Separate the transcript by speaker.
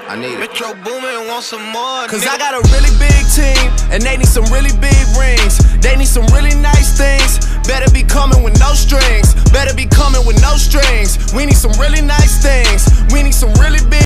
Speaker 1: I need it.
Speaker 2: Metro Boomin want some more.
Speaker 3: Cause I got a really big team, and they need some really big rings. They need some really nice things. Better be coming with no strings. Better be coming with no strings. We need some really nice things. We need some really big